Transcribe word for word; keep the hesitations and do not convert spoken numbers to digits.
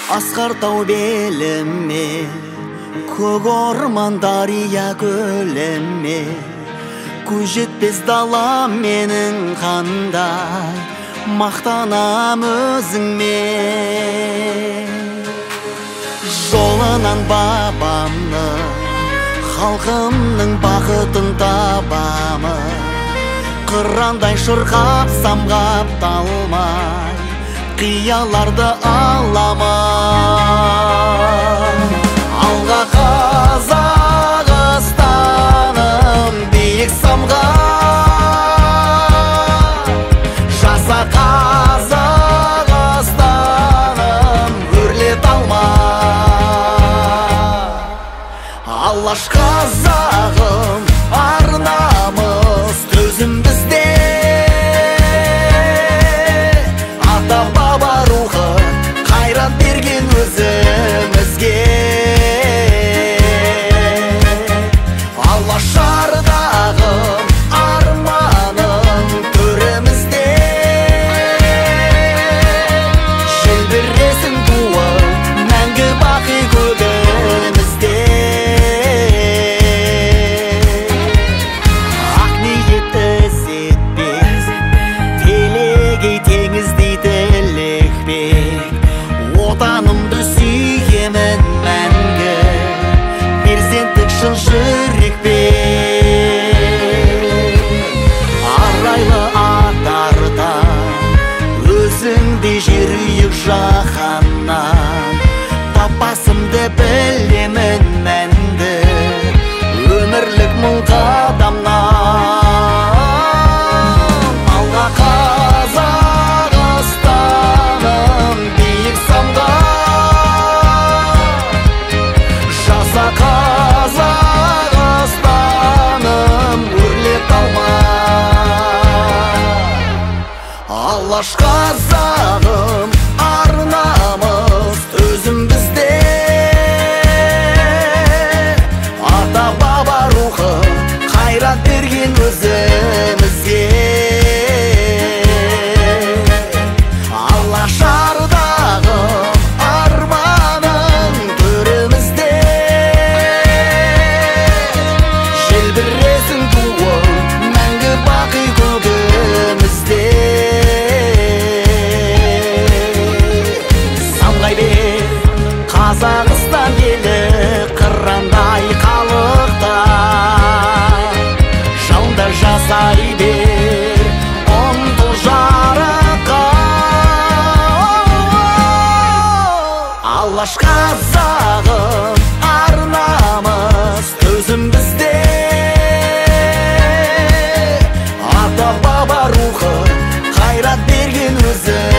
Асқар тау беліме, көк орман дария көліме, көз жетпес дала менің қандай, мақтанам өзіңмен. Жолынан бабамны, халқымның бақытын табамын. Қырандай шырқап самғап талмай, қияларды аламын. Алға Қазақстаным, биік самғап, жаса Қазақстаным, өрлет алмай. Алаш қазағым, арнамыз, төзім бізде. Ата баба рухы қайрат берген өзімізге. Алаш ардағым, арманым төрімізде. Желбіресін туы, мәңгі бақи көгімізде. Ақ ниет ізетпес, телегей теңіздей тілекпек. Отанымды сүйемін мәңгі, перзенттік шын жүрекпен. Арайлы атарда өзіңдей жерүйік жаһаннан, таппасымды білемін мәнді, өмірлік мың қадамнан. Алға Қазақстаным, биік самғап, жаса Қазақстаным, өрлет алмай. Алаш қазағым, арнамыз, төзім бізде. Ата баба рухы қайрат берген өзімізге. Алаш ардағым, арманым төрімізде. Желбіресін туы, мәңгі бақи көгімізде. Самғай бер Қазақстан елі, қырандай халықта. Жауында жасай бер, ұмтыл жарыққа. Алаш қазағым, арнамыз, төзім бізде. Ата баба рухы қайрат берген өзі